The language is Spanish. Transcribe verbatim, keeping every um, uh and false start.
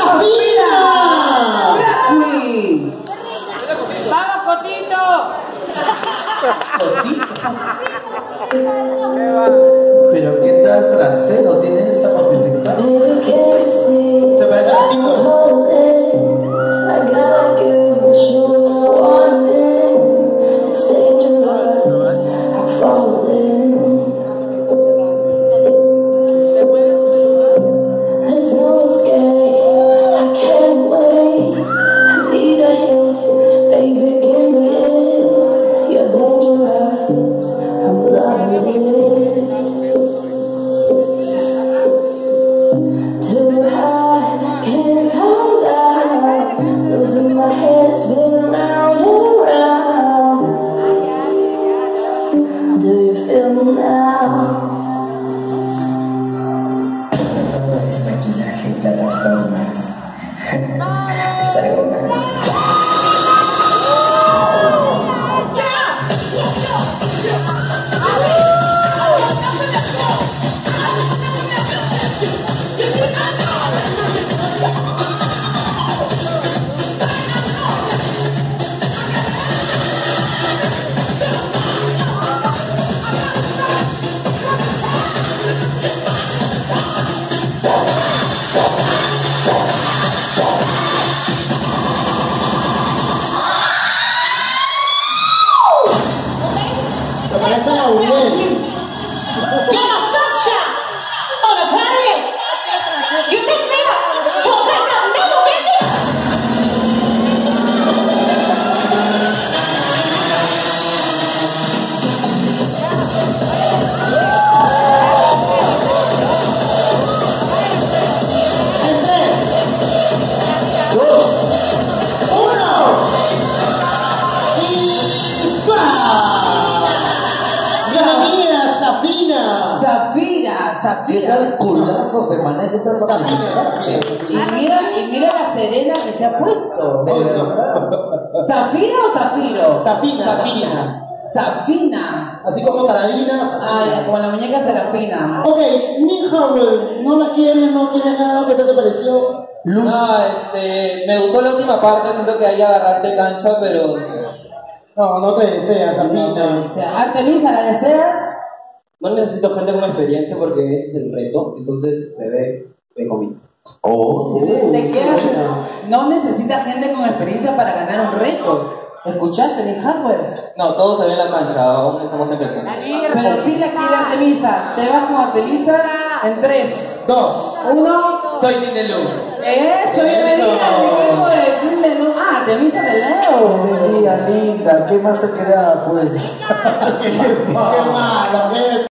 ¡Sabina! ¡Uy! ¡Vamos, Cotito! Pero qué tal trasero tiene esta participante. Se parece a Tito. Todo es maquillaje y plataformas. Es algo más. Se parece a Uriel. Zafira, ¿Qué Zafira. tal culazo se maneja esta participante? Y mira, y mira la serena que se ha puesto. De verdad. ¿Zafira o Zafiro? Zafina, Zafina. Zafina. Así como Taradina. Ah, ya, como la muñeca Serafina. Ok, Nick Howell, ¿no la quieres? ¿No quieres nada? ¿Qué te pareció? Luz. No, este, me gustó la última parte, siento que ahí agarraste cancha, pero No, no te deseas, Zafina. O sea, Artemisa, ¿la deseas? no necesito gente con experiencia porque ese es el reto, entonces, bebé, ven conmigo. Oh, ¿Te quedas? No necesita gente con experiencia para ganar un récord. ¿Escuchaste, Nick Hardware? No, todo se ve en la cancha, aún estamos empezando. Pero sí la quiere Artemisa. Te vas con Artemisa en tres, Dos. uno. Soy Tindelú. Eso, bienvenida al equipo de Team de Luz. Ah, Artemisa de Leo. Mía linda, ¿qué más te queda? Pues. Qué malo, ¿qué?